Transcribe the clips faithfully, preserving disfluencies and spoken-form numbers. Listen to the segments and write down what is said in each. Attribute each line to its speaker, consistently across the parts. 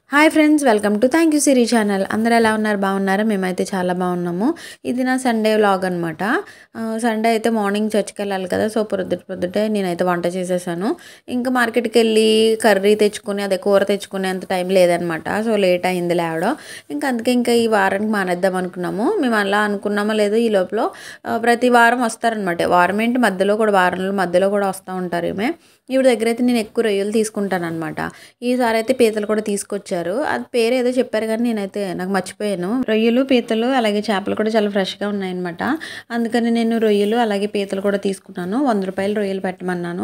Speaker 1: Hi friends, welcome to thank you Siri channel. అందరూ ఎలా ఉన్నారు? బాగున్నారా? మేమైతే చాలా బాగున్నాము. ఇది నా సండే వ్లాగ్ అనమాట. సండే అయితే మార్నింగ్ చర్చ్కి వెళ్ళాలి కదా, సో పొద్దుట పొద్దుటే నేనైతే వంట చేసేసాను. ఇంకా మార్కెట్కి వెళ్ళి కర్రీ తెచ్చుకుని అదే కూర తెచ్చుకునే అంత టైం లేదనమాట. సో లేట్ అయింది లేవడం. ఇంకా అందుకే ఇంకా ఈ వారానికి మానేద్దాం అనుకున్నాము. మేము అలా అనుకున్నామో లేదో ఈ లోపల ప్రతి వారం వస్తారనమాట. వారం ఏంటి, మధ్యలో కూడా వారంలో మధ్యలో కూడా వస్తూ ఉంటారు. ఈమె ఈవిడ దగ్గర అయితే నేను ఎక్కువ రొయ్యలు తీసుకుంటాను అనమాట. ఈసారి అయితే పీతలు కూడా తీసుకొచ్చారు. అది పేరు ఏదో చెప్పారు కానీ నేనైతే నాకు మర్చిపోయాను. రొయ్యలు, పీతలు అలాగే చేపలు కూడా చాలా ఫ్రెష్గా ఉన్నాయన్నమాట. అందుకని నేను రొయ్యలు అలాగే పీతలు కూడా తీసుకున్నాను. వంద రూపాయలు రొయ్యలు పెట్టమన్నాను.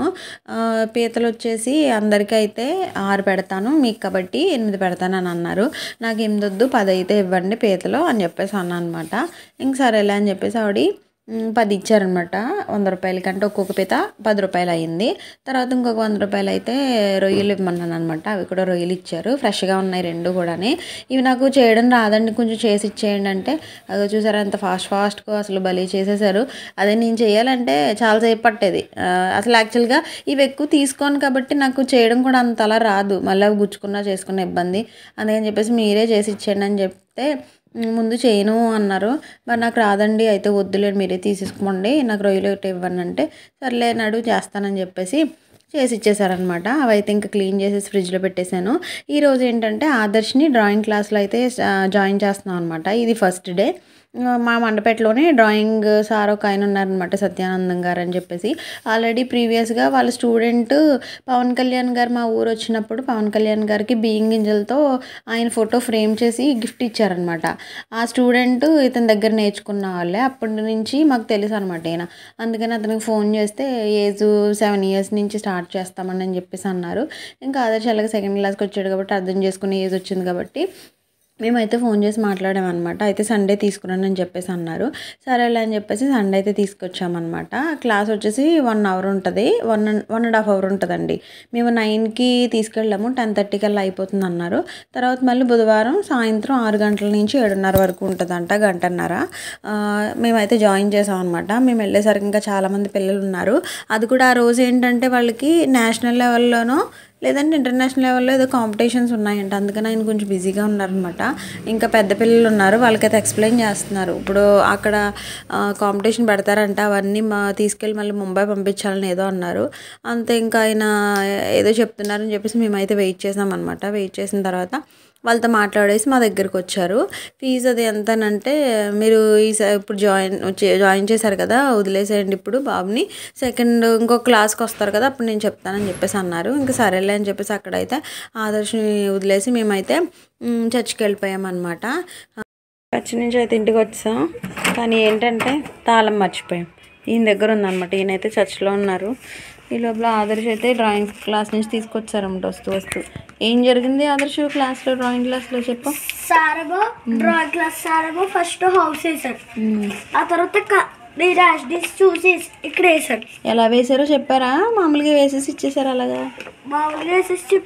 Speaker 1: పీతలు వచ్చేసి అందరికీ అయితే ఆరు పెడతాను, మీకు కాబట్టి ఎనిమిది పెడతాను అని అన్నారు. నాకు ఎనిమిది వద్దు, పది అయితే ఇవ్వండి పీతలు అని చెప్పేసి అన్నా అనమాట. ఇంక సరేలే అని చెప్పేసి ఆవిడ పది ఇచ్చారనమాట. వంద రూపాయల కంటే ఒక్కొక్క పీత పది రూపాయలు అయ్యింది. తర్వాత ఇంకొక వంద రూపాయలు అయితే రొయ్యలు ఇవ్వమన్నాను అనమాట. అవి కూడా రొయ్యలు ఇచ్చారు. ఫ్రెష్గా ఉన్నాయి రెండు కూడా. ఇవి నాకు చేయడం రాదండి, కొంచెం చేసి ఇచ్చేయండి అంటే అది చూసారా ఎంత ఫాస్ట్ ఫాస్ట్గా అసలు భలే చేసేసారు. అదే నేను చేయాలంటే చాలాసేపు పట్టేది. అసలు యాక్చువల్గా ఇవి ఎక్కువ తీసుకోను కాబట్టి నాకు చేయడం కూడా అంతలా రాదు. మళ్ళీ అవి గుచ్చుకున్నా చేసుకున్న ఇబ్బంది. అందుకని చెప్పేసి మీరే చేసి ఇచ్చేయండి అని చెప్తే ముందు చేయను అన్నారు. మరి నాకు రాదండి, అయితే వద్దులేండి మీరే తీసేసుకోండి, నాకు రొయ్యలు ఒకటి ఇవ్వండి అంటే సర్లే నడు చేస్తానని చెప్పేసి చేసి ఇచ్చేసారనమాట. అవి అయితే ఇంకా క్లీన్ చేసేసి ఫ్రిడ్జ్లో పెట్టేశాను. ఈరోజు ఏంటంటే ఆదర్శ్ని డ్రాయింగ్ క్లాస్లో అయితే జాయిన్ చేస్తున్నాం అనమాట. ఇది ఫస్ట్ డే. మా మండపేటలోనే డ్రాయింగ్ సార్ ఒక ఆయన ఉన్నారనమాట, సత్యానందం గారు అని చెప్పేసి. ఆల్రెడీ ప్రీవియస్గా వాళ్ళ స్టూడెంట్ పవన్ కళ్యాణ్ గారు మా ఊరు వచ్చినప్పుడు పవన్ కళ్యాణ్ గారికి బియ్యం గింజలతో ఆయన ఫోటో ఫ్రేమ్ చేసి గిఫ్ట్ ఇచ్చారనమాట. ఆ స్టూడెంట్ ఇతని దగ్గర నేర్చుకున్న వాళ్ళే. అప్పటి నుంచి మాకు తెలుసు అనమాట ఈయన. అందుకని అతనికి ఫోన్ చేస్తే ఏజ్ సెవెన్ ఇయర్స్ నుంచి స్టార్ట్ చేస్తామని అని చెప్పేసి అన్నారు. ఇంకా ఆదర్శ్ అలాగే సెకండ్ క్లాస్కి వచ్చాడు కాబట్టి అర్థం చేసుకునే ఏజ్ వచ్చింది కాబట్టి మేమైతే ఫోన్ చేసి మాట్లాడామన్నమాట. అయితే సండే తీసుకున్నాను అని చెప్పేసి అన్నారు. సరేలే అని చెప్పేసి సండే అయితే తీసుకొచ్చామన్నమాట. క్లాస్ వచ్చేసి వన్ అవర్ ఉంటుంది, one one and half hour ఉంటుందండి. మేము నైన్కి తీసుకెళ్ళాము, టెన్ థర్టీ కల్లా అయిపోతుంది అన్నారు. తర్వాత మళ్ళీ బుధవారం సాయంత్రం ఆరు గంటల నుంచి ఏడున్నర వరకు ఉంటుందంట, గంటన్నర. మేమైతే జాయిన్ చేసాం అనమాట. మేము వెళ్ళేసరికి ఇంకా చాలామంది పిల్లలు ఉన్నారు. అది కూడా ఆ రోజు ఏంటంటే వాళ్ళకి నేషనల్ లెవెల్లోనో లేదంటే ఇంటర్నేషనల్ లెవెల్లో ఏదో కాంపిటీషన్స్ ఉన్నాయంట. అందుకని ఆయన కొంచెం బిజీగా ఉన్నారనమాట. ఇంకా పెద్ద పిల్లలు ఉన్నారు, వాళ్ళకైతే ఎక్స్ప్లెయిన్ చేస్తున్నారు. ఇప్పుడు అక్కడ కాంపిటీషన్ పెడతారంట, అవన్నీ మా తీసుకెళ్ళి మళ్ళీ ముంబై పంపించాలని ఏదో అన్నారు. అంతే ఇంకా ఆయన ఏదో చెప్తున్నారని చెప్పేసి మేమైతే వెయిట్ చేసాం అనమాట. వెయిట్ చేసిన తర్వాత వాళ్ళతో మాట్లాడేసి మా దగ్గరికి వచ్చారు. ఫీజు అది ఎంతనంటే మీరు ఈ ఇప్పుడు జాయిన్ జాయిన్ చేశారు కదా, వదిలేసేయండి ఇప్పుడు బాబుని, సెకండ్ ఇంకో క్లాస్కి వస్తారు కదా అప్పుడు నేను చెప్తానని చెప్పేసి అన్నారు. ఇంకా సరేలే అని చెప్పేసి అక్కడైతే ఆదర్శని వదిలేసి మేమైతే చర్చికి వెళ్ళిపోయామన్నమాట. చర్చి నుంచి అయితే ఇంటికి వచ్చాం, కానీ ఏంటంటే తాళం మర్చిపోయాం. ఈయన దగ్గర ఉందన్నమాట. ఈయనైతే చర్చిలో ఉన్నారు. ఈ లోపల ఆదర్శ్ అయితే డ్రాయింగ్ క్లాస్ నుంచి తీసుకొచ్చారన్నమాట వస్తూ వస్తూ. ఏం జరిగింది ఆదర్శ్ క్లాస్లో, డ్రాయింగ్ క్లాస్లో చెప్పు.
Speaker 2: సారేమో డ్రాయింగ్ క్లాస్ సారేమో ఫస్ట్ హౌస్ వేసాడు, ఆ తర్వాత చూసి ఇక్కడ వేసాడు.
Speaker 1: ఎలా వేసారో చెప్పారా? మామూలుగా వేసేసి ఇచ్చేసారు? అలాగా
Speaker 2: మామూలుగా వేసేసి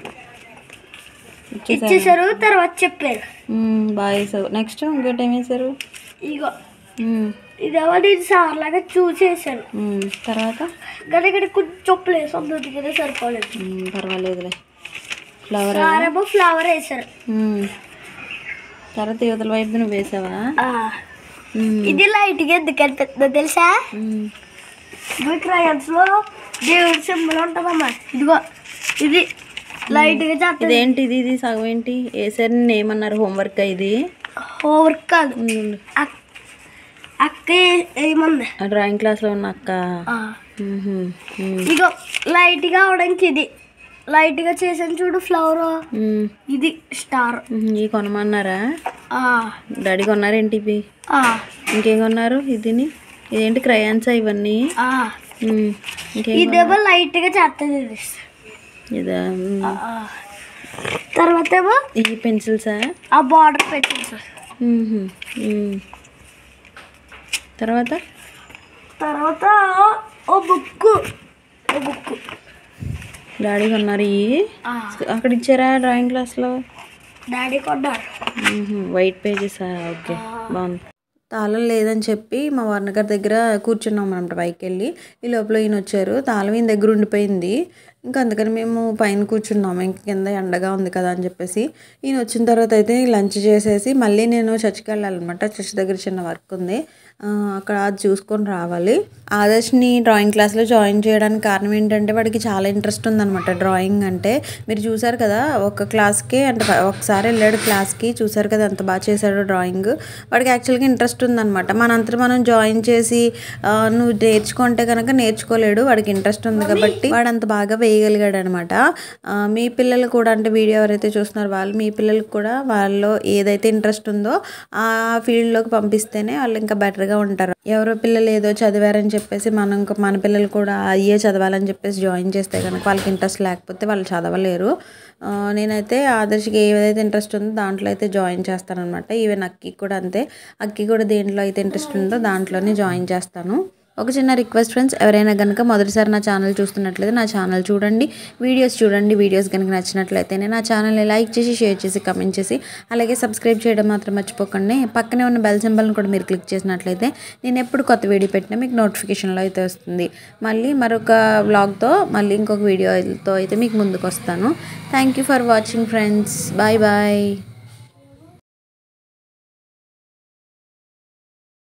Speaker 2: ఇచ్చేసారు, తర్వాత చెప్పారు.
Speaker 1: బాగా వేసావు. నెక్స్ట్ ఇంకోటి ఏం వేసారు?
Speaker 2: ఇగో ఇదేమో నేను సార్ లాగా చూసేసాను.
Speaker 1: తర్వాత
Speaker 2: కానీ ఇక్కడ కొంచెం ప్లేస్ ఉంది కదా, సరిపోలేదు.
Speaker 1: పర్వాలేదులే. ఫ్లవర్
Speaker 2: సారేమో ఫ్లవర్ వేసారు.
Speaker 1: తర్వాత యువతల వైపు నువ్వు వేసావా?
Speaker 2: ఇది లైట్గా ఎందుకంటే తెలుసా, క్రయాన్స్ లో దేవుడి సింబల్ ఉంటుందమ్మా. ఇదిగో ఇది లైట్గా చేస్తా.
Speaker 1: ఇదేంటి ఇది? ఇది సగం ఏంటి వేసారు? నేను ఏమన్నారు? హోంవర్క్ ఇది?
Speaker 2: హోంవర్క్ కాదు, అక్క ఏమన్నా
Speaker 1: డ్రాయింగ్ క్లాస్లో ఉన్న అక్క.
Speaker 2: ఇగో లైట్గా అవడానికి ఇది లైట్గా చేసాను చూడు ఫ్లవర్, ఇది స్టార్.
Speaker 1: ఇవి కొనమన్నారా? డాడీ కొన్నారేంటి ఇవి? ఇంకేం కొన్నారు? ఇదిని ఇదేంటి క్రయాన్స్ ఇవన్నీ?
Speaker 2: ఇదేమో లైట్గా చేస్తుంది
Speaker 1: ఇదా.
Speaker 2: తర్వాత ఏమో
Speaker 1: ఈ పెన్సిల్సా?
Speaker 2: ఆ బార్డర్ పెన్సిల్స్.
Speaker 1: తర్వాత
Speaker 2: తర్వాత ఓ బుక్ ఓ బుక్
Speaker 1: డాడీ కొన్నారు. ఇవి అక్కడ ఇచ్చారా డ్రాయింగ్ క్లాస్లో?
Speaker 2: డాడీ కొన్నారు.
Speaker 1: వైట్ పేజెసా? ఓకే, బాగుంది. తాళం లేదని చెప్పి మా వర్ణ గారి దగ్గర కూర్చున్నాం అనమాట. పైకి వెళ్ళి ఈ లోపల ఈయన వచ్చారు. తాళం ఈయన దగ్గర ఉండిపోయింది. ఇంకా అందుకని మేము పైన కూర్చున్నాము. ఇంక కింద ఎండగా ఉంది కదా అని చెప్పేసి. ఈయన వచ్చిన తర్వాత అయితే లంచ్ చేసేసి మళ్ళీ నేను చర్చికి వెళ్ళాలన్నమాట. చర్చ్ దగ్గర చిన్న వర్క్ ఉంది, అక్కడ అది చూసుకొని రావాలి. ఆదర్శ్ని డ్రాయింగ్ క్లాస్లో జాయిన్ చేయడానికి కారణం ఏంటంటే వాడికి చాలా ఇంట్రెస్ట్ ఉందన్నమాట డ్రాయింగ్ అంటే. మీరు చూసారు కదా ఒక క్లాస్కి అంటే ఒకసారి వెళ్ళాడు క్లాస్కి, చూసారు కదా ఎంత బాగా చేశాడో డ్రాయింగ్. వాడికి యాక్చువల్గా ఇంట్రెస్ట్ ఉందన్నమాట. మనంతా మనం జాయిన్ చేసి నువ్వు నేర్చుకుంటే కనుక నేర్చుకోలేడు, వాడికి ఇంట్రెస్ట్ ఉంది కాబట్టి వాడు అంత బాగా వేయగలిగాడు అనమాట. మీ పిల్లలు కూడా అంటే వీడియో ఎవరైతే చూస్తున్నారో వాళ్ళు మీ పిల్లలకు కూడా వాళ్ళలో ఏదైతే ఇంట్రెస్ట్ ఉందో ఆ ఫీల్డ్లోకి పంపిస్తేనే వాళ్ళు ఇంకా బెటర్గా ఉంటారు. ఎవరో పిల్లలు ఏదో చదివారని చెప్పేసి మనం మన పిల్లలు కూడా అయ్యే చదవాలని చెప్పేసి జాయిన్ చేస్తే కనుక వాళ్ళకి ఇంట్రెస్ట్ లేకపోతే వాళ్ళు చదవలేరు. నేనైతే ఆదర్శకి ఏదైతే ఇంట్రెస్ట్ ఉందో దాంట్లో అయితే జాయిన్ చేస్తాను అనమాట. ఈవెన్ అక్కి కూడా అంతే, అక్కి కూడా దేంట్లో అయితే ఇంట్రెస్ట్ ఉందో దాంట్లోనే జాయిన్ చేస్తాను. ఒక చిన్న రిక్వెస్ట్ ఫ్రెండ్స్, ఎవరైనా కనుక మొదటిసారి నా ఛానల్ చూస్తున్నట్లయితే నా ఛానల్ చూడండి, వీడియోస్ చూడండి. వీడియోస్ కనుక నచ్చినట్లయితే నా ఛానల్ని లైక్ చేసి షేర్ చేసి కమెంట్ చేసి అలాగే సబ్స్క్రైబ్ చేయడం మాత్రం మర్చిపోకండి. పక్కనే ఉన్న బెల్ సింబల్ని కూడా మీరు క్లిక్ చేసినట్లయితే నేను ఎప్పుడు కొత్త వీడియో పెట్టినా మీకు నోటిఫికేషన్లో అయితే వస్తుంది. మళ్ళీ మరొక వ్లాగ్తో మళ్ళీ ఇంకొక వీడియోతో అయితే మీకు ముందుకు వస్తాను. Thank you for watching friends. Bye bye.